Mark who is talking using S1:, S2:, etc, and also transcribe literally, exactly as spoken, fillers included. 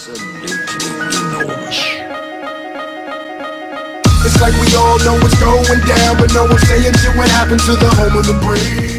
S1: absolutely enormous.
S2: It's like we all know what's going down, but no one's saying shit what happened to the home of the brave.